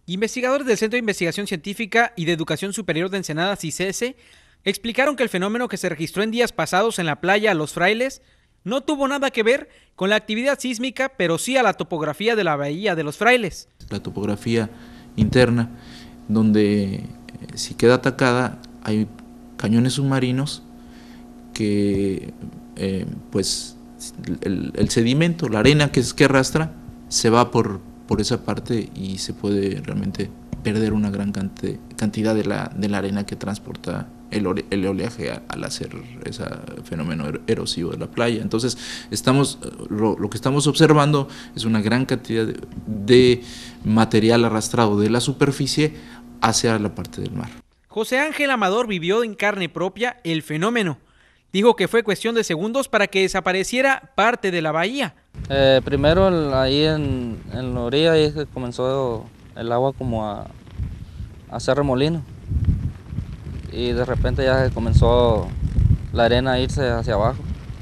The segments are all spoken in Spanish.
Investigadores del Centro de Investigación Científica y de Educación Superior de Ensenada, CICESE, explicaron que el fenómeno que se registró en días pasados en la playa Los Frailes no tuvo nada que ver con la actividad sísmica, pero sí a la topografía de la bahía de Los Frailes. La topografía interna, donde si queda atacada hay cañones submarinos que pues el sedimento, la arena que arrastra, se va por esa parte y se puede realmente perder una gran cantidad de la arena que transporta el oleaje al hacer ese fenómeno erosivo de la playa. Entonces lo que estamos observando es una gran cantidad de material arrastrado de la superficie hacia la parte del mar. José Ángel Amador vivió en carne propia el fenómeno. Dijo que fue cuestión de segundos para que desapareciera parte de la bahía. Primero ahí en la orilla ahí comenzó el agua como a hacer remolino y de repente ya comenzó la arena a irse hacia abajo.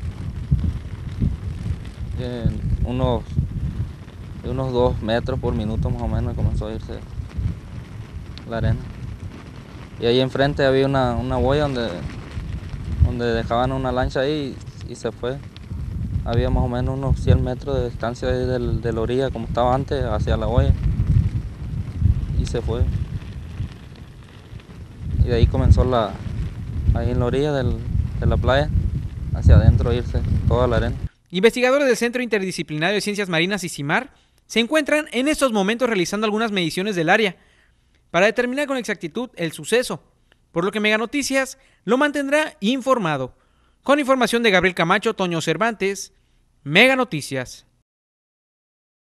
Unos 2 metros por minuto más o menos comenzó a irse la arena. Y ahí enfrente había una boya donde dejaban una lancha ahí y se fue. Había más o menos unos 100 metros de distancia de la orilla, como estaba antes, hacia la boya. Y se fue. Y de ahí comenzó ahí en la orilla de la playa, hacia adentro irse toda la arena. Investigadores del Centro Interdisciplinario de Ciencias Marinas y CIMAR se encuentran en estos momentos realizando algunas mediciones del área para determinar con exactitud el suceso, por lo que Mega Noticias lo mantendrá informado. Con información de Gabriel Camacho, Toño Cervantes, Mega Noticias.